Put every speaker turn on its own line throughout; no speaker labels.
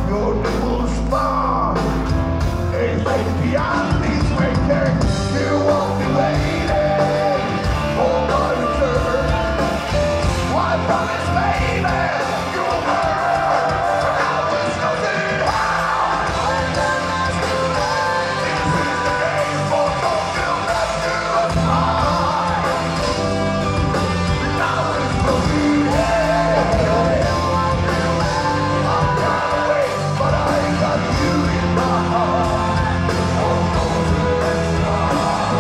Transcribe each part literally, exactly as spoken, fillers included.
beautiful spawn. It's like beyond these waiting. You won't be waiting for my return. I promise, baby, you'll burn. I was nothing how. And then that's too late. This is the game for fulfill that to a smile. Now it's nothing here. I'm gonna wait, but I got you in my heart. Oh, no, let's not.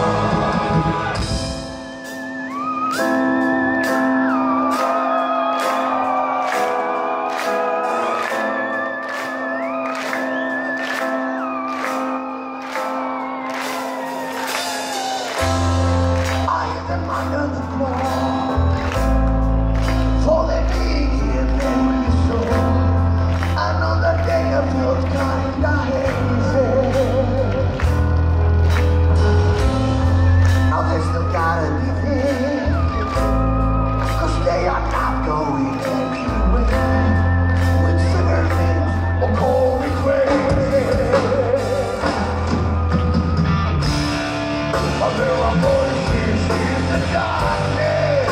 Under the floor, for they being here made me so. Another day I feel kinda hazy. Now they still gotta be there, 'cause they are not going anywhere. With cigarettes or call me crazy. But there are voices in the darkness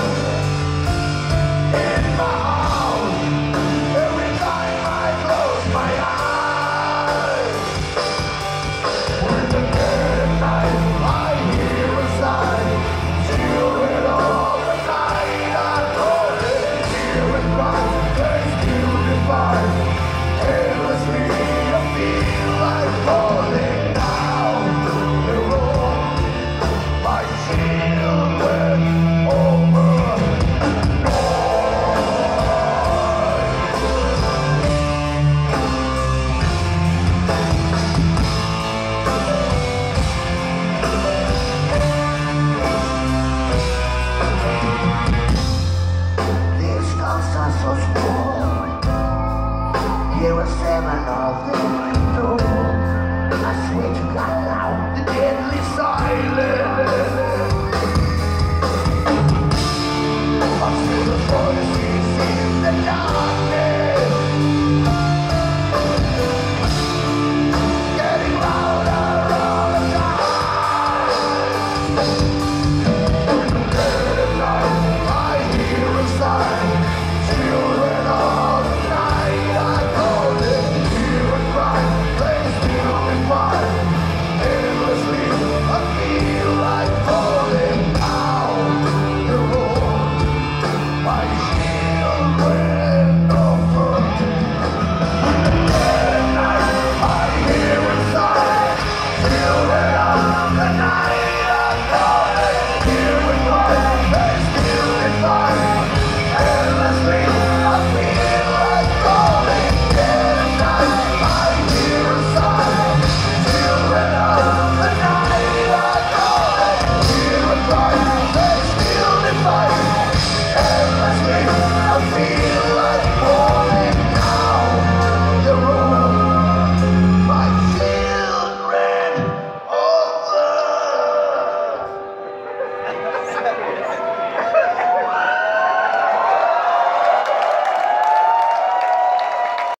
in my house. Every time I close my eyes, when the dead night I hear a sigh. Children all the night I call it. Hear it rise, place to divide. Endlessly I feel like falling down the road. My children over these guns are so small. Here are seven of them. I swear to God now, the deadly silence.